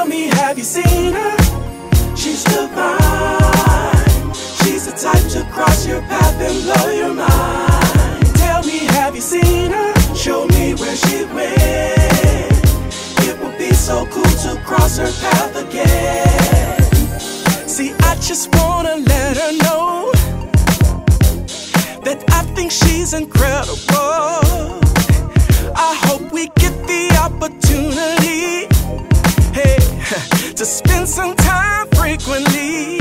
me, have you seen her? She's divine. She's the type to cross your path and blow your mind. Tell me, have you seen her? Show me where she went. It would be so cool to cross her path again. See, I just wanna let her know that I think she's incredible. I hope we get the opportunity, hey, to spend some time frequently.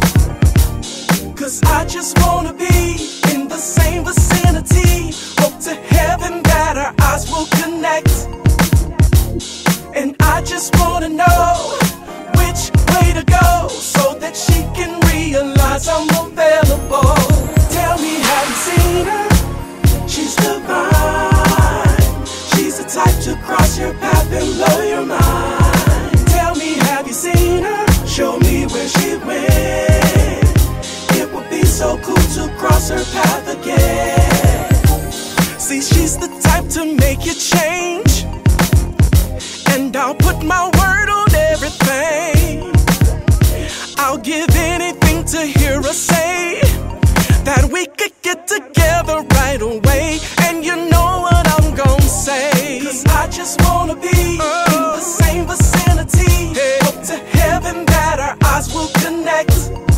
Cause I just wanna be in the same vicinity. Hope to heaven that our eyes will connect. And I just wanna know which way to go, so that she can realize I'm available. Tell me, have you seen her? She's divine. She's the type to cross your path and blow your mind. Tell me, have you seen her? Show me where she went. It would be so cool to cross her path again. See, she's the type to make you change, and I'll put my word on everything. I'll give anything to hear her say that we could get together right away. And you know what I'm gonna say, cause I just wanna be in the same vicinity. Hope to heaven that our eyes will connect.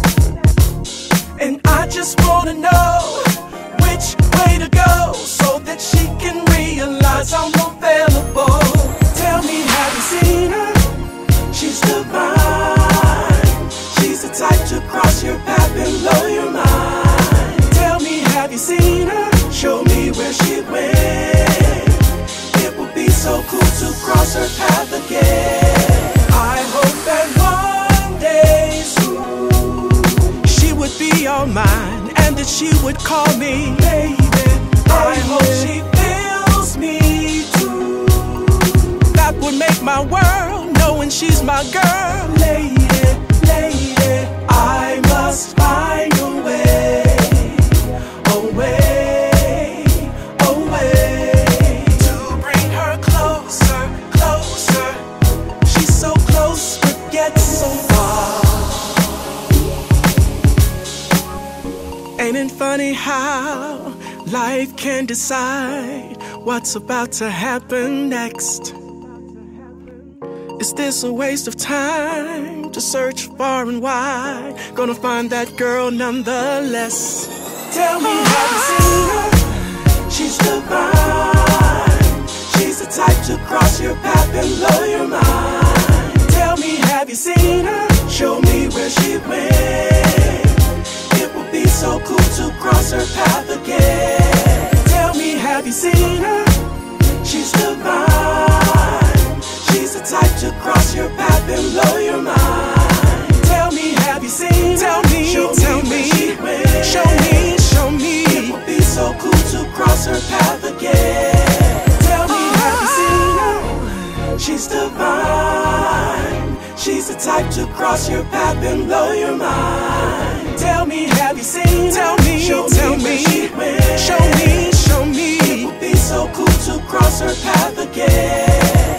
And I just wanna know which way to go, so that she can realize I'm available. Tell me, have you seen her? She's divine. She's the type to cross your path and blow your mind. Tell me, have you seen her? Show me where she went. It would be so cool to cross her path again. I hope that one day soon she would be all mine, and that she would call me baby. I hope she feels me too. That would make my world, knowing she's my girl. Lady, lady, I must find a way, a way, a way to bring her closer, closer. She's so close but yet so far. Ain't it funny how life can decide what's about to happen next? Is this a waste of time to search far and wide? Gonna find that girl nonetheless. Tell me, have you seen her? She's divine. She's the type to cross your path and blow your mind. Tell me, have you seen her? Show me where she went. It would be so cool to cross her path again. Tell me, have you seen her? She's divine. She's the type to cross your path and blow your mind. Tell me, have you seen her? Tell me, show me, show me, show me. It would be so cool to cross her path again. Tell me, have you seen her? She's divine. She's the type to cross your path and blow your mind. Tell me, have you seen her? Tell me, show me, show me, show me. It would be so cool to cross her path again.